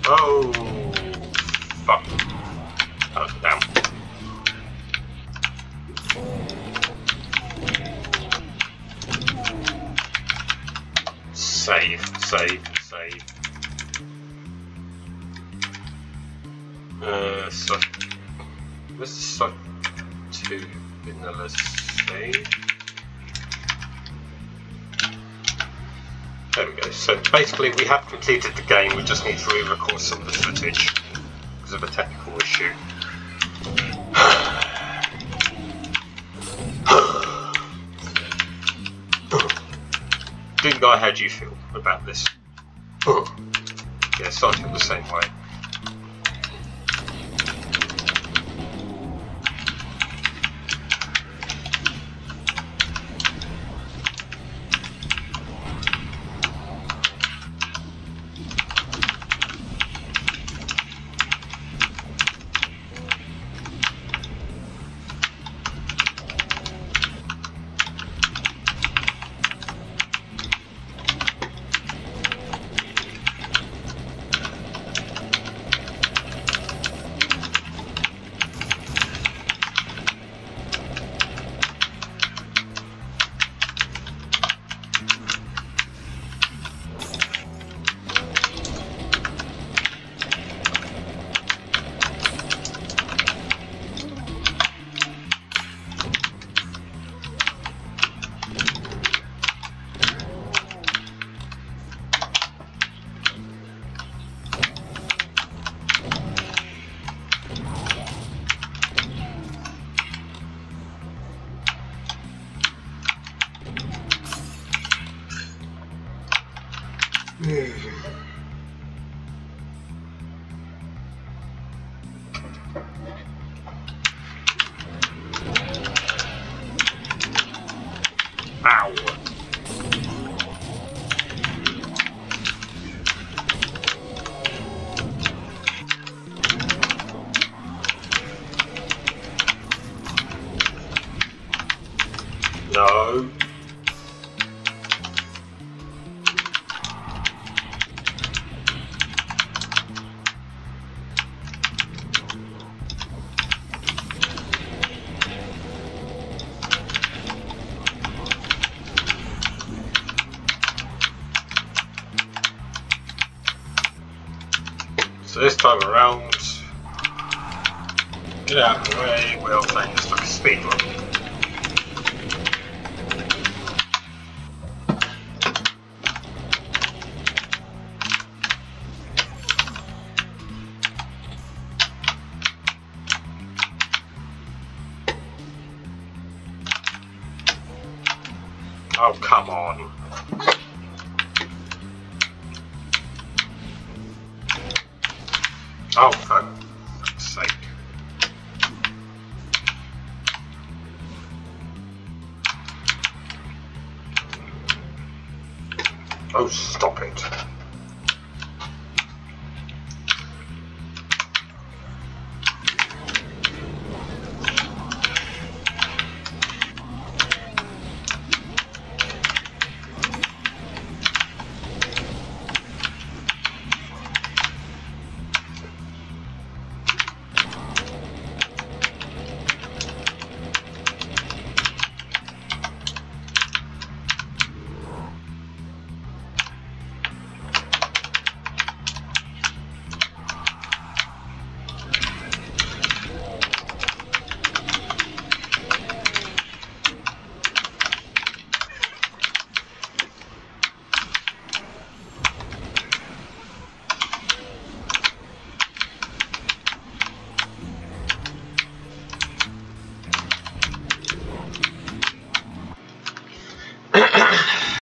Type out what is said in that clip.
Oh, fuck. Oh, damn. Save. So, where's the Scythe 2 vanilla save? There we go. So basically we have completed the game, we just need to re-record some of the footage because of a technical issue. Doom Guy, how do you feel about this? Yes, I feel the same way. Ow! No. So this time around, get out of the way, we'll take this like a speed run. Oh, come on. Oh, for fuck's sake. Oh, stop it.